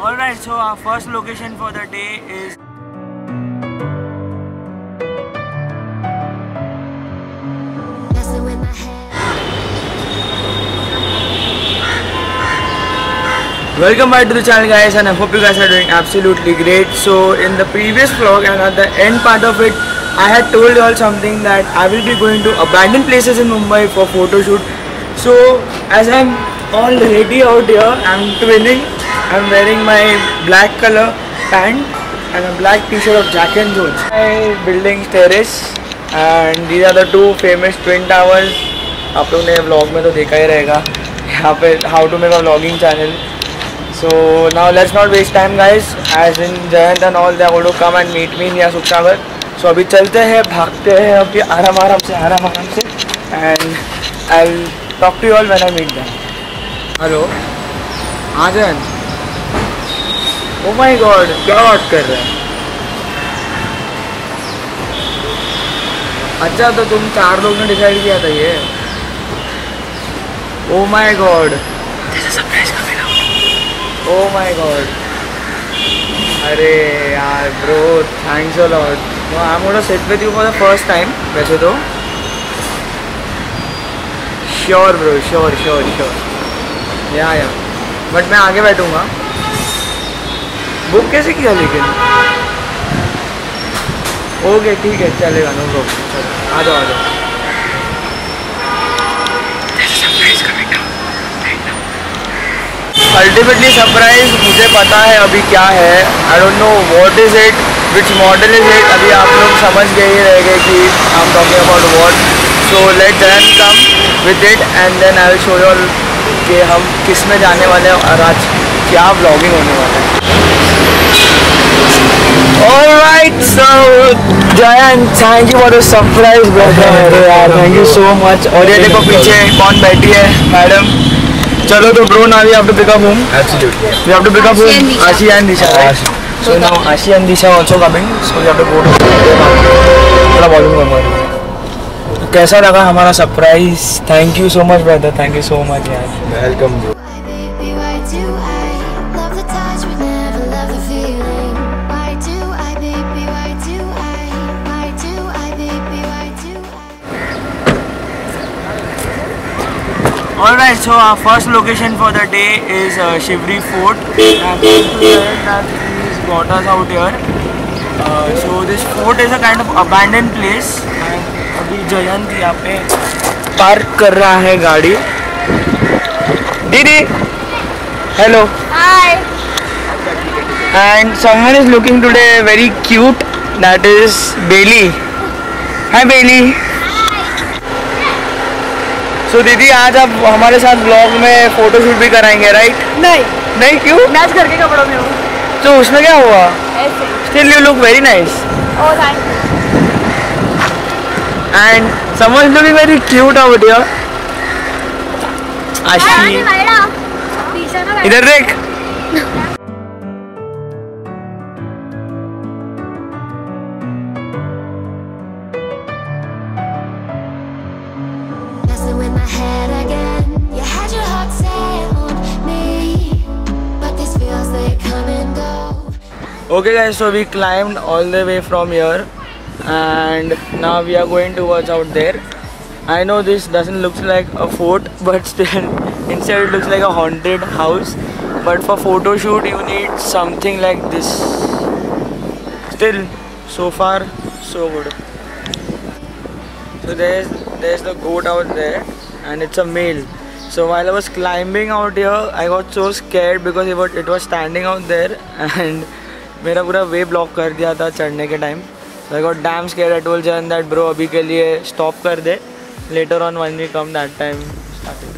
Alright, so our first location for the day is welcome back to the channel, guys, and I hope you guys are doing absolutely great. So in the previous vlog and at the end part of it, I had told you all something that I will be going to abandoned places in Mumbai for photo shoot. So as I'm all ready out here, I'm twinning. I'm wearing my black color pant and a black t-shirt of Jack and Jones. My building's terrace, and these are the two famous twin towers. आप लोग ने vlog में तो देखा ही रहेगा यहाँ पे how to make a vlogging channel. So now let's not waste time, guys. As in Jayant and all, they are going to come and meet me in Sukhsagar. So अभी चलते हैं, भागते हैं अभी आराम से, and I'll talk to you all when I meet them. Hello, हाँ Jayant. Oh my God, क्या बात कर रहे हैं? अच्छा, तो तुम 4 लोग ने डिसाइड किया था ये? Oh my God. There's a surprise coming out. Oh my God. अरे यार bro, thanks a lot. No, I'm gonna sit with you for the first time. वैसे तो sure bro, sure. या बट मैं आगे बैठूंगा. बुक कैसे किया लेकिन? ओके ठीक है, चलेगा, नो प्रॉब्लम. आ जाओ. अल्टीमेटली सरप्राइज मुझे पता है अभी क्या है. I don't know what is it, which model is it. अभी आप लोग समझ गए ही रहेंगे कि I am talking about what. So let them come with it and then I will show you all कि हम किस में जाने वाले हैं और आज क्या व्लॉगिंग होने वाला है. Alright, so Jayant, thank you for the surprise, brother. Thank you so much. और ये देखो पीछे कौन बैठी है, मैडम. चलो तो bro, now we have to pick up whom? Absolutely. We have to pick up whom? Ashi and Disha, right? So now Ashi and Disha also coming. So we have to go to थोड़ा volume कम करो. कैसा लगा हमारा surprise? Thank you so much brother, thank you so much यार. Welcome bro. Alright, so our first location for the day is Shivri Fort. I'm going to say that he's got us out here. So this fort is a kind of abandoned place. And अभी जयंत यहाँ पे park कर रहा है गाड़ी. दीदी, hello. Hi. And someone is looking today very cute. That is Bailey. Hi Bailey. तो दीदी आज आप हमारे साथ ब्लॉग में फोटोशूट भी कराएंगे, राइट? नहीं क्यों? मैच घर के कपड़ों में हूँ. तो उसमें क्या हुआ? ऐसे. Still you look very nice. Oh, thank you. And someone is looking very cute out here. आशी. इधर देख. Okay guys, so we climbed all the way from here and now we are going towards out there. I know this doesn't look like a fort, but still instead it looks like a haunted house. But for photo shoot you need something like this. Still, so far so good. So there's the goat out there and it's a male. So while I was climbing out here, I got so scared because it was standing out there and मेरा पूरा वे block कर दिया था चढ़ने के time. So I got damn scared. I told Jan that bro अभी के लिए stop कर दे. Later on when we come that time starting.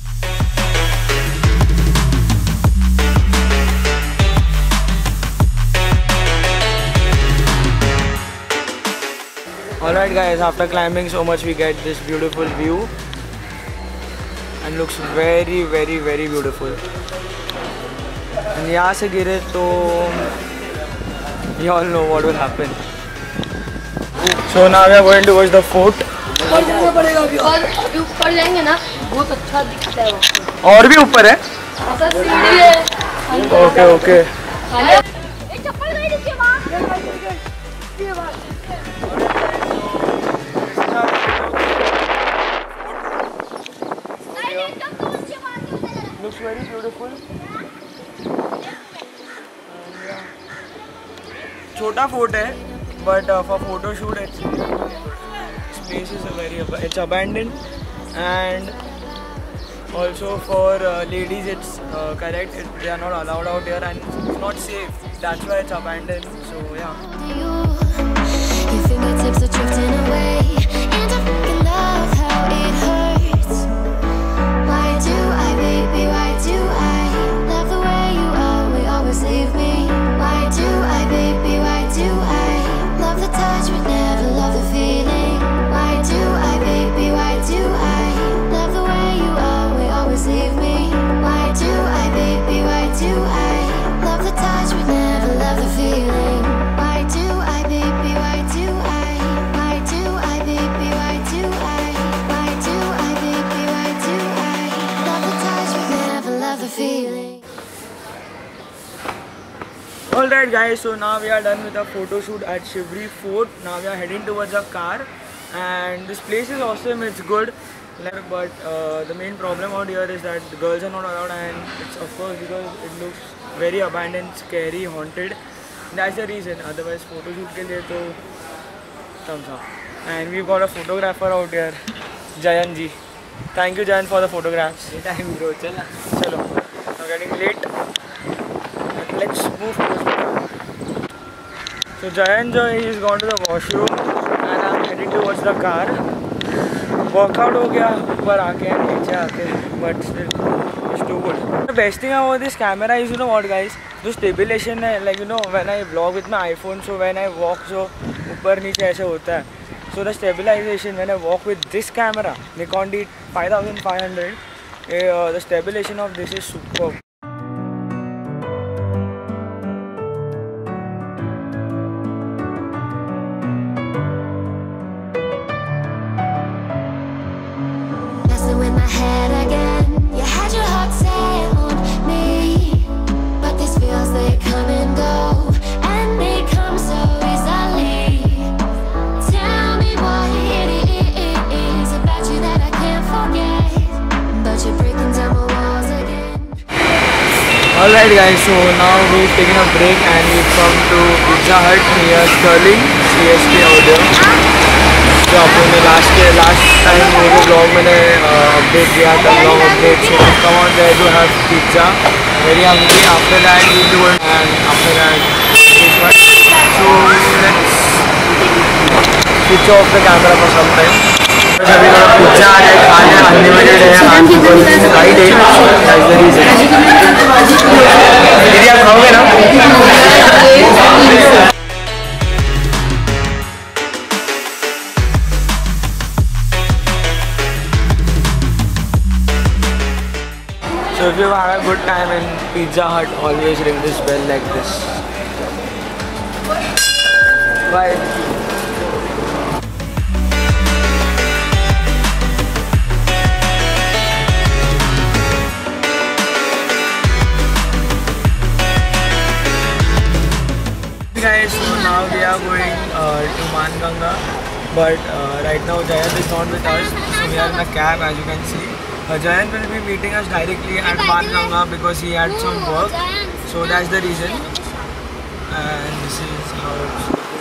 Alright guys, after climbing so much we get this beautiful view and looks very beautiful. And यहाँ से गिरे तो you all know what will happen. So now we are going towards the fort. ऊपर जाना पड़ेगा अभी. और अभी ऊपर जाएंगे ना, बहुत अच्छा दिखता है वो. और भी ऊपर है? ऐसा सीढ़ी है. Okay. Looks very beautiful. छोटा fort है, but for photo shoot it's really good. This place is it's abandoned, and also for ladies it's correct. They are not allowed out here, and it's not safe. That's why it's abandoned. So yeah. Your fingertips are drifting away, and I fucking love how it hurts. Why do I, baby, why do I love the way you always leave me? Why do I, baby, why do I love the touch but never love the feeling? Why do I, baby, why do I love the way you always leave me? Why do I, baby, why do I love the touch but never love the feeling? Why do I, baby, why do I? Why do I, baby, why do I? Why do I, baby, why do I love the touch but never love the feeling? Alright guys, so now we are done with the photo shoot at Shivri Fort. Now we are heading towards our car, and this place is awesome, it's good, but the main problem out here is that the girls are not allowed, and it's of course because it looks very abandoned, scary, haunted. That's the reason. Otherwise photo shoot ke liye to thumbs up. And we've got a photographer out here, Jayan ji. Thank you Jayan for the photographs. Time bro, chalo. I'm getting late. Let's move closer. So Jayan he's gone to the washroom, and I'm heading towards the car. Workout हो गया ऊपर आके नीचे आके, but still it's too good. The best thing about this camera is, you know what guys, the stabilization है, like you know when I vlog with my iPhone, so when I walk so ऊपर नीचे ऐसे होता है. So the stabilization when I walk with this camera, Nikon D5500, the stabilization of this is superb. In my head again, you had your heart set on me, but these feels they come and go, and they come so easily. Tell me what it is about you that I can't forget, but you're breaking down my walls again. Alright guys, so now we've taken a break and we've come to Pizza Hut near Sterling, CST out there. जो आपने last time मेरे vlog में update दिया था, vlog update. So come on there to have pizza. Very hungry. After that we'll do it, and after that this one. So let's switch off the camera for some time. अभी लोग pizza खाने unlimited है आज because it's Friday. That's the reason. दीदी आप खाओगे ना? So if you have a good time in Pizza Hut, always ring this bell like this. Bye. Guys, so now we are going to Manganga, but right now Jayan is not with us, so we are in a cab as you can see. Jayan will be meeting us directly at Manganga because he had some work, so that's the reason. And this is how it's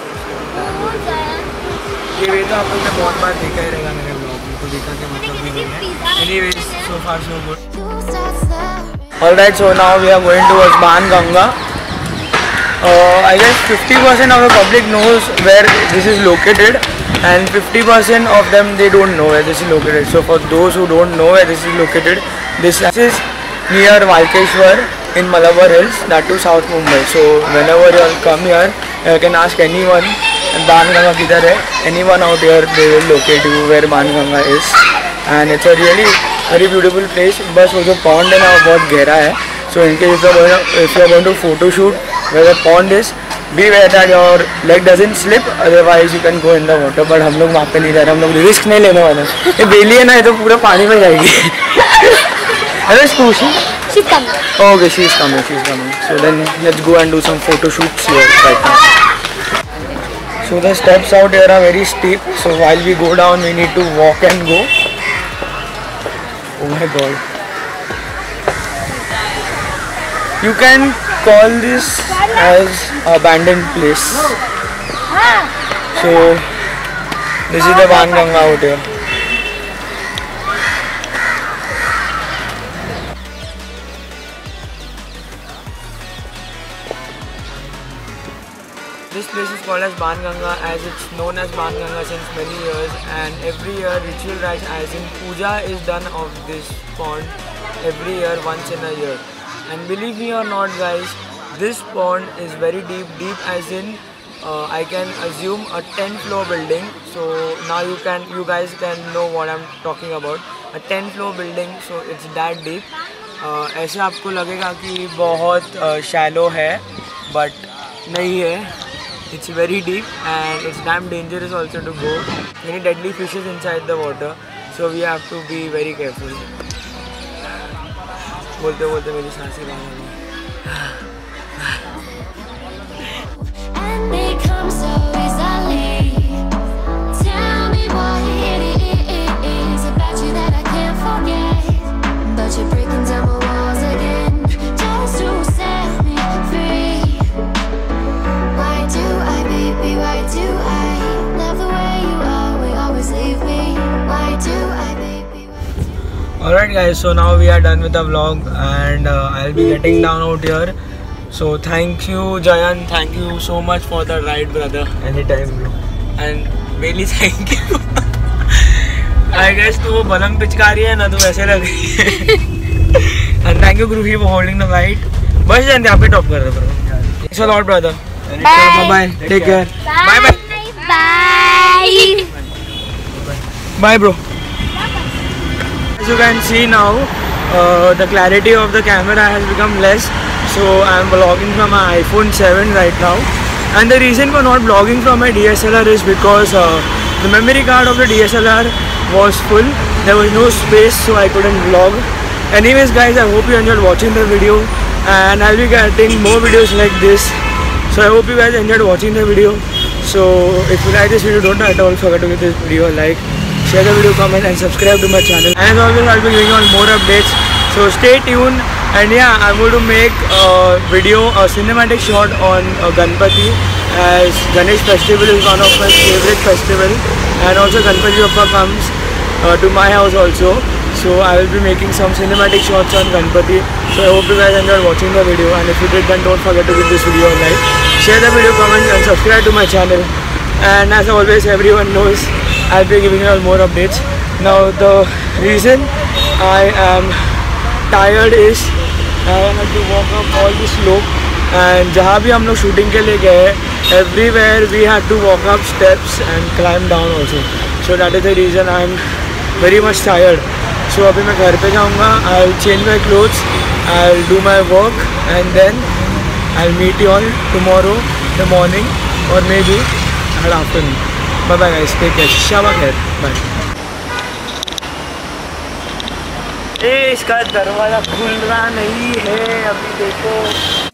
ये वे तो आप लोग ने बहुत बार देखा ही रहेगा मेरे blog में, तो देखा के मतलब भी नहीं है. Anyways, so far so good. Alright, so now we are going towards Manganga. I guess 50% of the public knows where this is located, and 50% of them they don't know where this is located. So for those who don't know where this is located, this is near Walkeshwar in Malabar Hills, that too South Mumbai. So whenever you all come here, you can ask anyone Manganga kidhar hai. Anyone out here, they will locate you where Manganga is, and it's a really very beautiful place. बस वो जो pond है ना वो बहुत गहरा है. So in case if you are going to photo shoot where the pond is, be aware that your leg doesn't slip, otherwise you can go in the water. But हम लोग वहाँ पे नहीं जा रहे, हम लोग रिस्क नहीं लेने वाले. ये बेली है ना, ये तो पूरा पानी में जाएगी. अरे She's coming. Okay, she's coming. So then let's go and do some photo shoots here right now. So the steps out here are very steep. So while we go down, we need to walk and go. Oh my god. You can call this as abandoned place. So this is the Banganga out here. This place is called as Banganga as it's known as Banganga since many years, and every year ritual rites as in puja is done of this pond every year once in a year. And believe me or not guys, this pond is very deep as in I can assume a 10th floor building. So now you guys can know what I'm talking about. A 10th floor building, so it's that deep. ऐसे आपको लगेगा कि बहुत shallow है, but नहीं है. It's very deep and it's damn dangerous also to go. Many deadly fishes inside the water, so we have to be very careful. बोलते बोलते मेरी सांसें बाहर आ गई. And they come so easily. Tell me what it is about you that I can't forget. But you're breaking down my walls again, just to set me free. Why do I, baby, why do I love the way you are, we always leave me? Why do I, baby, why do I? Alright guys, so now we are done with the vlog and I'll be getting down out here. So thank you Jayan, thank you so much for the ride brother. Anytime bro. And really thank you. I guess तू वो बलम पिचकारी है ना, तो वैसे लग रही है. And thank you Gruhi for holding the ride. बस जानते आप ही टॉप कर रहे bro. Thanks a lot brother. Bye bye. Take care. Bye bye. Bye bro. As you can see now, the clarity of the camera has become less. So I am vlogging from my iPhone 7 right now, and the reason for not vlogging from my DSLR is because the memory card of the DSLR was full. There was no space, so I couldn't vlog. Anyways guys, I hope you enjoyed watching the video, and I'll be getting more videos like this. So I hope you guys enjoyed watching the video. So if you like this video, don't at all forget to give this video a like, share the video, comment and subscribe to my channel. And as always, I'll be giving you all more updates. So stay tuned. And yeah, I'm going to make a video, a cinematic shot on Ganpati, as Ganesh festival is one of my favorite festival, and also Ganpati Bappa comes to my house also. So I will be making some cinematic shots on Ganpati. So I hope you guys enjoyed watching the video, and if you did, then don't forget to give this video a like, share the video, comment and subscribe to my channel. And as always, everyone knows I'll be giving you all more updates. Now the reason I am tired is I had to walk up all the slope, and जहाँ भी हम लोग shooting के लिए गए, everywhere we had to walk up steps and climb down also. So that is the reason I am very much tired. So अभी मैं घर पे जाऊँगा, I'll change my clothes, I'll do my work, and then I'll meet you all tomorrow in the morning or maybe at afternoon. Bye bye guys, take care. Shaba khair. Bye. इसका दरवाजा खुल रहा नहीं है, अभी देखो.